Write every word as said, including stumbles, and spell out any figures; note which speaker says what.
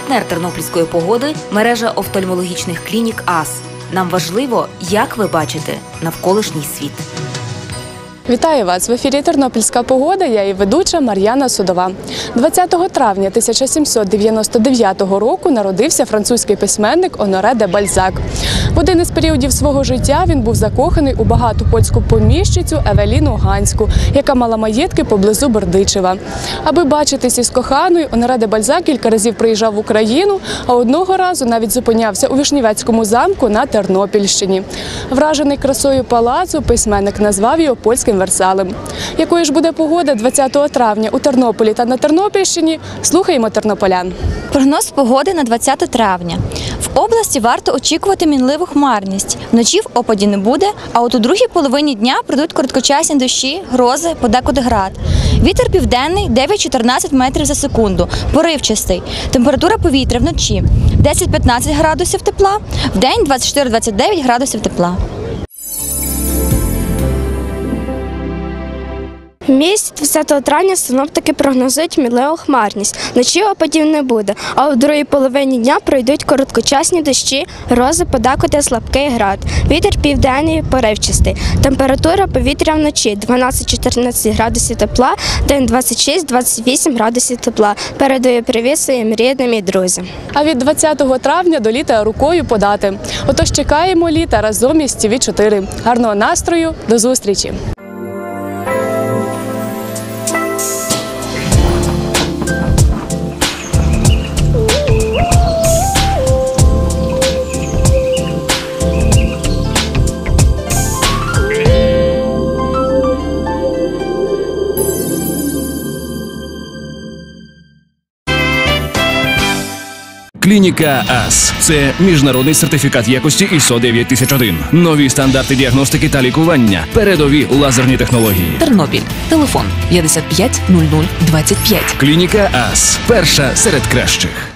Speaker 1: Партнер тернопільської погоди – мережа офтальмологічних клінік АС. Нам важливо, як ви бачите навколишній світ.
Speaker 2: Вітаю вас! В ефірі «Тернопільська погода», я її ведуча Мар'яна Судова. двадцятого травня тисяча сімсот дев'яносто дев'ятого року народився французький письменник Оноре де Бальзак. В один із періодів свого життя він був закоханий у багату польську поміщицю Евеліну Ганську, яка мала маєтки поблизу Бердичева. Аби бачитись із коханою, Оноре де Бальзак кілька разів приїжджав в Україну, а одного разу навіть зупинявся у Вишнівецькому замку на Тернопільщині. Вражений красою палацу, письменник назвав його польським Версалем. Якою ж буде погода двадцятого травня у Тернополі та на Тернопільщині? Слухаємо тернополян.
Speaker 3: Прогноз погоди на двадцяте травня. В області варто очікувати мінливу хмарність. Вночі в опаді не буде, а от у другій половині дня прийдуть короткочасні дощі, грози, подекуди град. Вітер південний дев'ять-чотирнадцять метрів за секунду, поривчастий. Температура повітря вночі десять-п'ятнадцять градусів тепла, вдень двадцять чотири-двадцять дев'ять градусів тепла.
Speaker 4: В місті двадцятого травня синоптики прогнозують мінливу хмарність. Вночі опадів не буде, а у другій половині дня пройдуть короткочасні дощі, грози, подекуди слабкий град. Вітер південний поривчастий. Температура повітря вночі дванадцять-чотирнадцять градусів тепла, день двадцять шість-двадцять вісім градусів тепла. Передаю привіт своїм рідним і друзям.
Speaker 2: А від двадцятого травня до літа рукою подати. Отож чекаємо літа разом із ті ві чотири. Гарного настрою, до зустрічі!
Speaker 5: Клініка АС – це міжнародний сертифікат якості ай ес о дев'ять тисяч один. Нові стандарти діагностики та лікування. Передові лазерні технології.
Speaker 1: Тернопіль. Телефон п'ятдесят п'ять нуль нуль двадцять п'ять.
Speaker 5: Клініка АС – перша серед кращих.